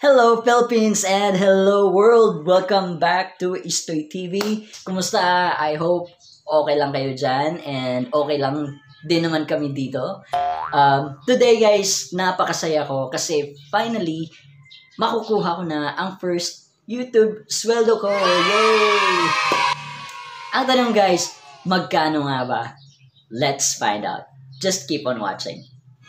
Hello Philippines and hello world! Welcome back to Istoy TV. Kumusta? I hope okay lang kayo dyan and okay lang din naman kami dito. Today guys, napakasaya ko kasi finally makukuha ko na ang first YouTube sweldo ko. Yay! Ang tanong guys, magkano nga ba? Let's find out. Just keep on watching.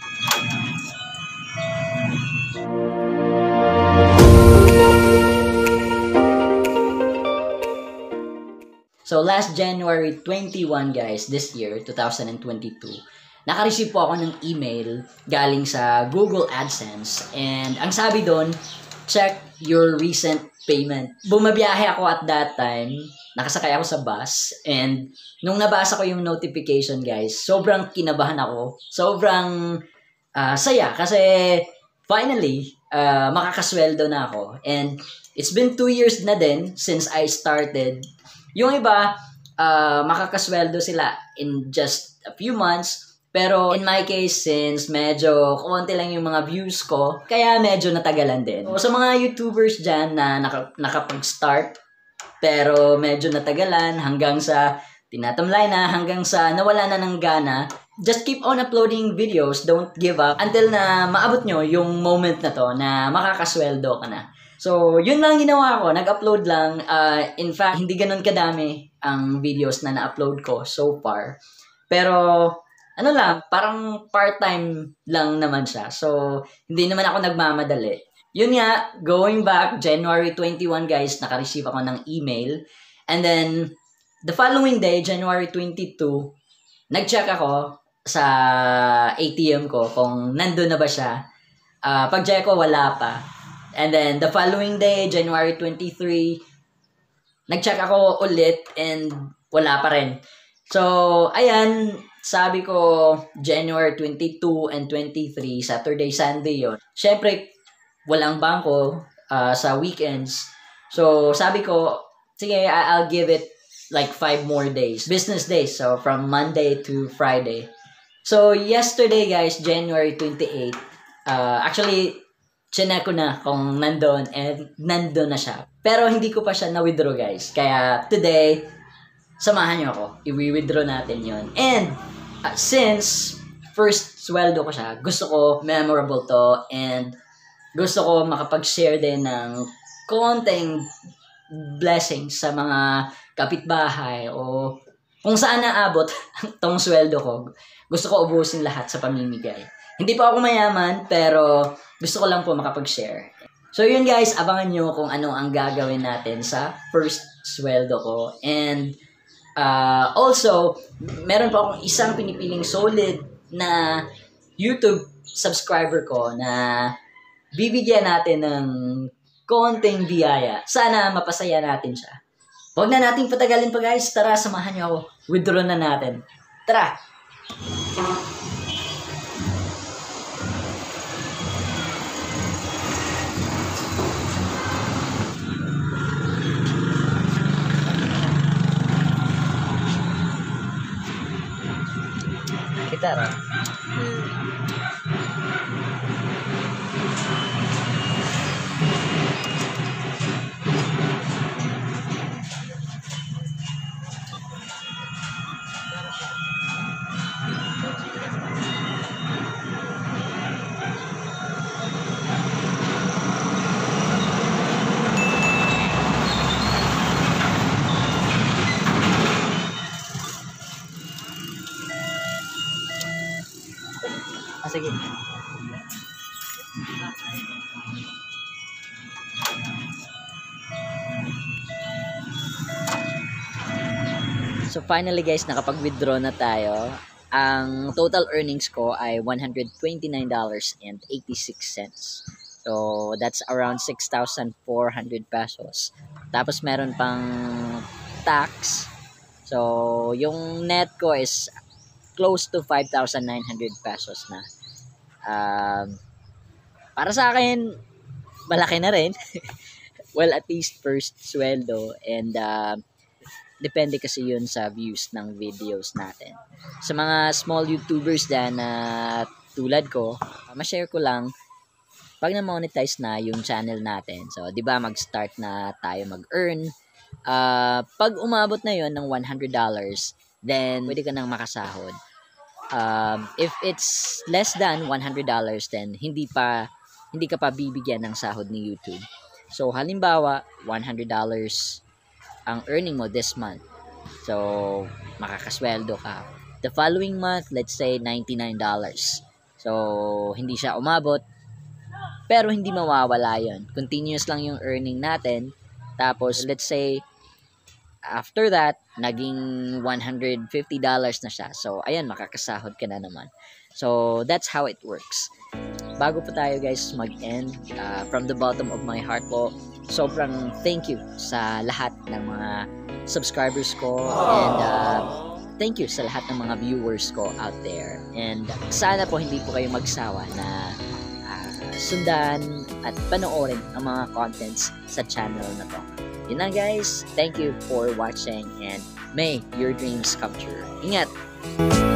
So last January 21 guys, this year, 2022, naka-receive po ako ng email galing sa Google AdSense and ang sabi doon, check your recent payment. Bumabiyahe ako at that time, nakasakay ako sa bus and nung nabasa ko yung notification guys, sobrang kinabahan ako, sobrang saya kasi finally, makakasweldo na ako and it's been 2 years na din since I started. Yung iba, makakasweldo sila in just a few months. Pero in my case, since medyo konti lang yung mga views ko, kaya medyo natagalan din. So, sa mga YouTubers dyan na nakapag-start, pero medyo natagalan hanggang sa tinatamlay na, hanggang sa nawala na ng gana, just keep on uploading videos, don't give up, until na maabot nyo yung moment na to na makakasweldo ka na. So, yun lang ginawa ko. Nag-upload lang. In fact, hindi ganun kadami ang videos na na-upload ko so far. Pero, ano lang, parang part-time lang naman siya. So, hindi naman ako nagmamadali. Yun nga, going back, January 21 guys, naka-receive ako ng email. And then, the following day, January 22, nag-check ako sa ATM ko kung nandun na ba siya. Pag-check ko, wala pa. And then, the following day, January 23, nag-check ako ulit and wala pa rin. So, ayan, sabi ko, January 22 and 23, Saturday, Sunday yon. Siyempre, walang bangko sa weekends. So, sabi ko, sige, I'll give it like 5 more days. Business days, so from Monday to Friday. So, yesterday, guys, January 28, actually, chinek ko na kung nandun and nandun na siya. Pero hindi ko pa siya na-withdraw guys. Kaya today, samahan niyo ako. I-withdraw natin yon. And since first sweldo ko siya, gusto ko memorable to and gusto ko makapag-share din ng konting blessings sa mga kapitbahay o kung saan naabot tong sweldo ko. Gusto ko ubusin lahat sa pamimigay. Hindi pa ako mayaman, pero gusto ko lang po makapag-share. So yun guys, abangan nyo kung ano ang gagawin natin sa first sweldo ko. And also, meron pa akong isang pinipiling solid na YouTube subscriber ko na bibigyan natin ng konting biyaya. Sana mapasaya natin siya. Huwag na nating patagalin pa guys. Tara, samahan nyo ako. Withdraw na natin. Tara! Kita ra. Sige. So finally guys, nakapag-withdraw na tayo. Ang total earnings ko ay $129.86. So that's around 6,400 pesos. Tapos meron pang tax. So yung net ko is close to 5,900 pesos na. Para sa akin, malaki na rin. Well, at least first sweldo and depende kasi yun sa views ng videos natin. Sa mga small YouTubers dyan na tulad ko, ma-share ko lang, pag na-monetize na yung channel natin, so, di ba, mag-start na tayo mag-earn. Pag umabot na yon ng $100, then, pwede ka nang makasahod. If it's less than $100, then, hindi ka pa bibigyan ng sahod ni YouTube. So, halimbawa, $100 ang earning mo this month. So, makakasweldo ka. The following month, let's say, $99. So, hindi siya umabot, pero hindi mawawala yon. Continuous lang yung earning natin. Tapos, let's say, after that, naging $150 na siya. So, ayan, makakasahod ka na naman. So, that's how it works. Bago pa tayo guys mag-end, from the bottom of my heart po, sobrang thank you sa lahat ng mga subscribers ko, and thank you sa lahat ng mga viewers ko out there. And sana po hindi po kayo magsawa na sundan at panoorin ang mga contents sa channel na to. Yun lang guys, thank you for watching and may your dreams come true. Ingat!